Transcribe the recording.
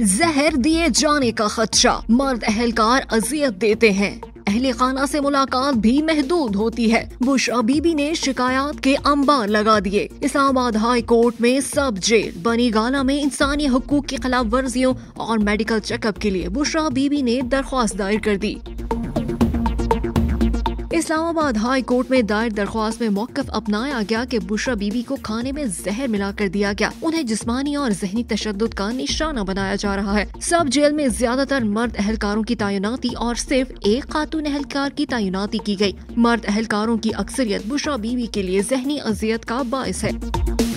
जहर दिए जाने का खदशा, मर्द अहलकार अजियत देते हैं। अहले खाना से मुलाकात भी महदूद होती है। बुशरा बीबी ने शिकायत के अंबार लगा दिए। इस्लामाबाद हाई कोर्ट में सब जेल बनी गाला में इंसानी हुकूक की खिलाफ वर्जियों और मेडिकल चेकअप के लिए बुशरा बीबी ने दरख्वास्त दायर कर दी। इस्लामाबाद हाई कोर्ट में दायर दरख्वास्त में मौक़िफ़ अपनाया गया कि बुशरा बीबी को खाने में जहर मिलाकर दिया गया। उन्हें जिस्मानी और ज़हनी तशद्दुद का निशाना बनाया जा रहा है। सब जेल में ज्यादातर मर्द अहलकारों की तैनाती और सिर्फ एक खातून अहलकार की तैनाती की गई। मर्द अहलकारों की अक्सरियत बुशरा बीबी के लिए ज़हनी अजियत का बाइस है।